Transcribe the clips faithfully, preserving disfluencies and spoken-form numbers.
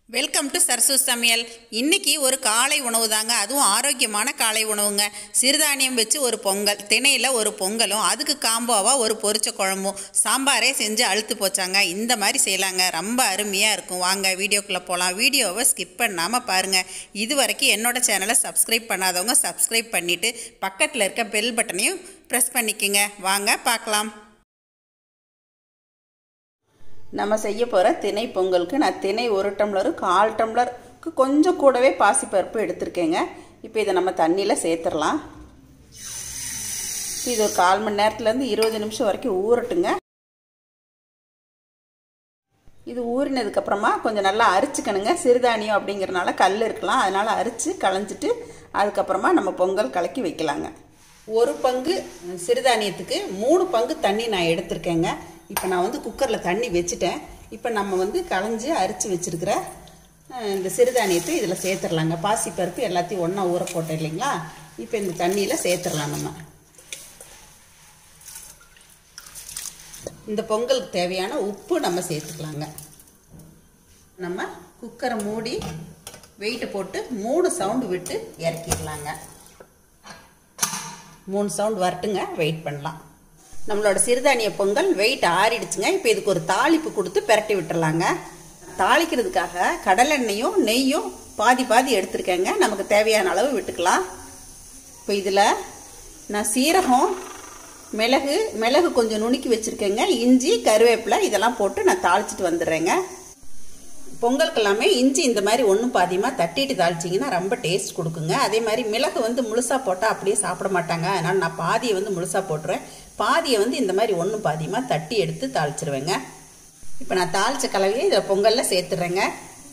Welcome to Sarasu சமையல். இன்றைக்கி ஒரு காலை உணவு தாங்க, அதுவும் ஆரோக்கியமான காலை உணவுங்க. சிறுதானியம் வச்சு ஒரு பொங்கல், திணையில் ஒரு பொங்கலும், அதுக்கு காம்போவாக ஒரு பொரிச்ச குழம்பும், சாம்பாரே செஞ்சு அழுத்து போச்சாங்க. இந்த மாதிரி செய்யலாங்க, ரொம்ப அருமையாக இருக்கும். வாங்க வீடியோக்குள்ளே போகலாம். வீடியோவை ஸ்கிப் பண்ணாமல் பாருங்கள். இது வரைக்கும் என்னோடய சேனலை சப்ஸ்கிரைப் பண்ணாதவங்க சப்ஸ்கிரைப் பண்ணிவிட்டு பக்கத்தில் இருக்க பெல் பட்டனையும் ப்ரெஸ் பண்ணிக்கோங்க. வாங்க பார்க்கலாம். நம்ம செய்ய போகிற திணை பொங்கலுக்கு நான் திணை ஒரு டம்ளரு கால் டம்ளருக்கு கொஞ்சம் கூடவே பாசிப்பருப்பு எடுத்துருக்கேங்க. இப்போ இதை நம்ம தண்ணியில் சேர்த்துடலாம். இது ஒரு கால் மணி நேரத்துலேருந்து இருபது நிமிஷம் வரைக்கும் ஊறட்டுங்க. இது ஊறினதுக்கப்புறமா கொஞ்சம் நல்லா அரிச்சுக்கணுங்க. சிறுதானியம் அப்படிங்கிறனால கல் இருக்கலாம், அதனால் அரிச்சு களைஞ்சிட்டு அதுக்கப்புறமா நம்ம பொங்கல் கலக்கி வைக்கலாங்க. ஒரு பங்கு சிறுதானியத்துக்கு மூணு பங்கு தண்ணி நான் எடுத்திருக்கேங்க. இப்போ நான் வந்து குக்கரில் தண்ணி வச்சுட்டேன். இப்போ நம்ம வந்து களைஞ்சி அரிச்சு வச்சுருக்கிற இந்த சிறுதானியத்தை இதில் சேர்த்துடலாங்க. பாசிப்பருப்பு எல்லாத்தையும் ஒன்றா ஊற போட்டோம் இல்லைங்களா, இப்போ இந்த தண்ணியில் சேர்த்துடலாம். நம்ம இந்த பொங்கலுக்கு தேவையான உப்பு நம்ம சேர்த்துக்கலாங்க. நம்ம குக்கரை மூடி வெயிட்டை போட்டு மூணு சவுண்டு விட்டு இறக்கிடலாங்க. மூணு சவுண்டு வரட்டுங்க, வெயிட் பண்ணலாம். நம்மளோட சிறுதானிய பொங்கல் வெயிட் ஆறிடுச்சுங்க. இப்போ இதுக்கு ஒரு தாளிப்பு கொடுத்து பெரட்டி விட்டுறலாங்க. தாளிக்கிறதுக்காக கடலெண்ணெயும் நெய்யும் பாதி பாதி எடுத்துருக்கேங்க. நமக்கு தேவையான அளவு விட்டுக்கலாம். இப்போ இதில் நான் சீரகம், மிளகு மிளகு கொஞ்சம் நுணுக்கி வச்சுருக்கேங்க, இஞ்சி, கருவேப்பிலை இதெல்லாம் போட்டு நான் தாளிச்சிட்டு வந்துடுறேங்க. பொங்கலுக்கு எல்லாமே இஞ்சி இந்த மாதிரி ஒன்றும் பாதியமாக தட்டிட்டு தாளிச்சிங்கன்னா ரொம்ப டேஸ்ட் கொடுக்குங்க. அதே மாதிரி மிளகு வந்து முழுசாக போட்டால் அப்படியே சாப்பிட மாட்டாங்க, அதனால் நான் பாதியை வந்து முழுசாக போட்டுருவேன். பாதியை வந்து இந்த மாதிரி ஒன்றும் பாதியமாக தட்டி எடுத்து தாளிச்சிருவேங்க. இப்போ நான் தாளித்த கலவையை இதில் பொங்கலில் சேர்த்துடுறேங்க.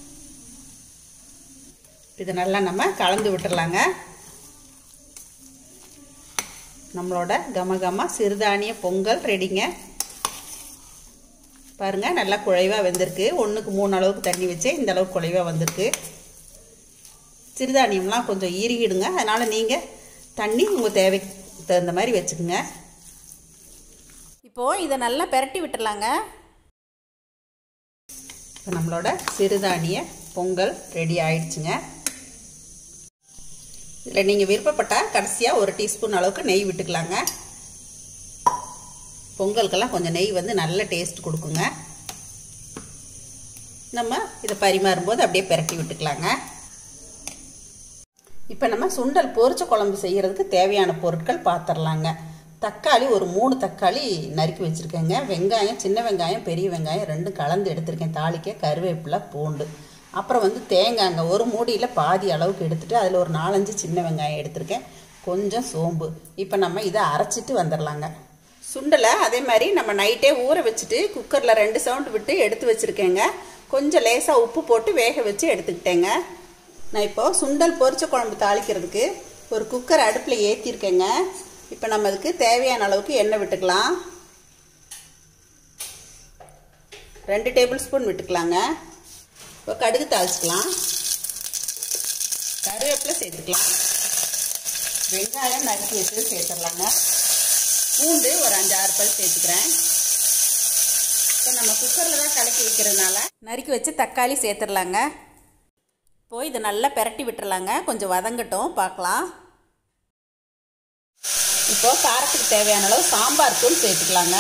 இதை நல்லா நம்ம கலந்து விட்டுறலாங்க. நம்மளோட கம கம சிறுதானிய பொங்கல் ரெடிங்க. பாருங்கள், நல்லா குழைவாக வெந்திருக்கு. ஒன்றுக்கு மூணு அளவுக்கு தண்ணி வச்சே இந்த அளவுக்கு குழைவாக வந்திருக்கு. சிறுதானியம்லாம் கொஞ்சம் இறுகிடுங்க, அதனால் நீங்கள் தண்ணி உங்கள் தேவைக்கு தகுந்த மாதிரி வச்சுக்கோங்க. இப்போது இதை நல்லா பெரட்டி விட்டுடலாங்க. இப்போ நம்மளோட சிறுதானிய பொங்கல் ரெடி ஆயிடுச்சுங்க. இதில் நீங்கள் விருப்பப்பட்டால் கடைசியாக ஒரு டீஸ்பூன் அளவுக்கு நெய் விட்டுக்கலாங்க. பொங்கலுக்கெல்லாம் கொஞ்சம் நெய் வந்து நல்ல டேஸ்ட் கொடுக்குங்க. நம்ம இதை பரிமாறும்போது அப்படியே பெரட்டி விட்டுக்கலாங்க. இப்போ நம்ம சுண்டல் பொரிச்ச குழம்பு செய்கிறதுக்கு தேவையான பொருட்கள் பார்த்துடலாங்க. தக்காளி ஒரு மூணு தக்காளி நறுக்கி வச்சுருக்கேங்க. வெங்காயம், சின்ன வெங்காயம், பெரிய வெங்காயம் ரெண்டும் கலந்து எடுத்திருக்கேன். தாளிக்க கருவேப்பிலை, பூண்டு, அப்புறம் வந்து தேங்காய்ங்க ஒரு மூடியில் பாதி அளவுக்கு எடுத்துகிட்டு அதில் ஒரு நாலஞ்சு சின்ன வெங்காயம் எடுத்திருக்கேன், கொஞ்சம் சோம்பு. இப்போ நம்ம இதை அரைச்சிட்டு வந்துடலாங்க. சுண்டலை அதே மாதிரி நம்ம நைட்டே ஊற வச்சுட்டு குக்கரில் ரெண்டு சவுண்டு விட்டு எடுத்து வச்சுருக்கேங்க. கொஞ்சம் லேசாக உப்பு போட்டு வேக வச்சு எடுத்துக்கிட்டேங்க. நான் இப்போது சுண்டல் பொரிச்ச குழம்பு தாளிக்கிறதுக்கு ஒரு குக்கர் அடுப்பில் ஏற்றிருக்கேங்க. இப்போ நம்ம அதுக்கு தேவையான அளவுக்கு எண்ணெய் விட்டுக்கலாம். ரெண்டு டேபிள் ஸ்பூன் விட்டுக்கலாங்க. இப்போ கடுகு தாளிச்சிக்கலாம். கருவேப்பிலை சேர்த்துக்கலாம். வெங்காயம் நறுக்கி வச்சு சேர்த்துடலாங்க. பூண்டு ஒரு அஞ்சு ஆறு பல் சேர்த்துக்கிறேன். இப்போ நம்ம குக்கரில் தான் கலக்கி வைக்கிறதுனால நறுக்கி வச்சு தக்காளி சேர்த்துடலாங்க. இப்போ இதை நல்லா பெரட்டி விட்டுறலாங்க. கொஞ்சம் வதங்கட்டும், பார்க்கலாம். இப்போ காரத்துக்கு தேவையான அளவு சாம்பார் தூள் சேர்த்துக்கலாங்க.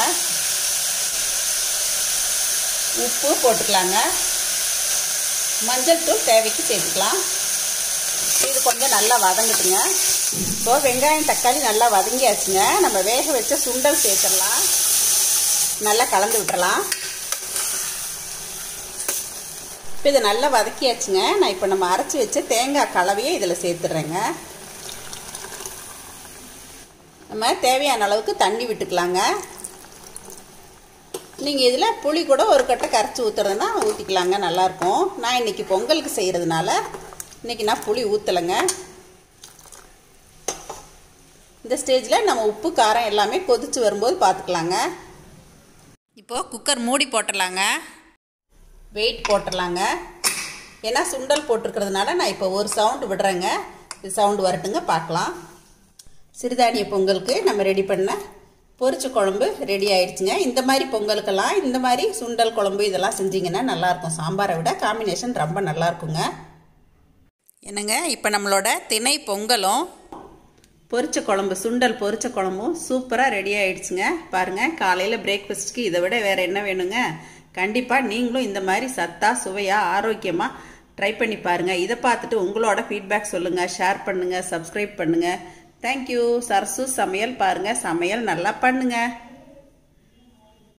உப்பு போட்டுக்கலாங்க. மஞ்சள் தூள் தேவைக்கு சேர்த்துக்கலாம். இது கொஞ்சம் நல்லா வதங்கட்டுங்க. இப்போ வெங்காயம் தக்காளி நல்லா வதங்கியாச்சுங்க. நம்ம வேக வச்ச சுண்டல் சேர்த்துடலாம். நல்லா கலந்து விட்டுறலாம். இப்போ இதை நல்லா வதக்கியாச்சுங்க. நான் இப்போ நம்ம அரைச்சி வச்ச தேங்காய் கலவையை இதில் சேர்த்துடுறேங்க. நம்ம தேவையான அளவுக்கு தண்ணி விட்டுக்கலாங்க. நீங்கள் இதில் புளி கூட ஒரு கட்டை கரைச்சி ஊற்றுறதுன்னா ஊற்றிக்கலாங்க, நல்லாயிருக்கும். நான் இன்றைக்கி பொங்கலுக்கு செய்கிறதுனால இன்றைக்கி நான் புளி ஊற்றலைங்க. இந்த ஸ்டேஜில் நம்ம உப்பு காரம் எல்லாமே கொதித்து வரும்போது பார்த்துக்கலாங்க. இப்போது குக்கர் மூடி போட்டுடலாங்க. வெயிட் போட்டுடலாங்க. ஏன்னா சுண்டல் போட்டிருக்கிறதுனால நான் இப்போ ஒரு சவுண்டு விடுறேங்க. இது சவுண்டு வரட்டுங்க, பார்க்கலாம். சிறுதானிய பொங்கலுக்கு நம்ம ரெடி பண்ண பொரிச்ச குழம்பு ரெடி ஆயிடுச்சுங்க. இந்த மாதிரி பொங்கலுக்கெல்லாம் இந்த மாதிரி சுண்டல் குழம்பு இதெல்லாம் செஞ்சிங்கன்னா நல்லாயிருக்கும். சாம்பாரை விட காம்பினேஷன் ரொம்ப நல்லா இருக்குங்க. என்னங்க, இப்போ நம்மளோட திணை பொங்கலும் பொரிச்ச குழம்பு சுண்டல் பொரிச்ச குழம்பும் சூப்பராக ரெடி ஆயிடுச்சுங்க. பாருங்கள், காலையில் பிரேக்ஃபாஸ்ட்டுக்கு இதை விட வேறு என்ன வேணுங்க? கண்டிப்பாக நீங்களும் இந்த மாதிரி சத்தா சுவையாக ஆரோக்கியமாக ட்ரை பண்ணி பாருங்கள். இதை பார்த்துட்டு உங்களோட ஃபீட்பேக் சொல்லுங்கள், ஷேர் பண்ணுங்கள், சப்ஸ்கிரைப் பண்ணுங்கள். தேங்க்யூ. சரசு சமையல் பாருங்கள், சமையல் நல்லா பண்ணுங்கள்.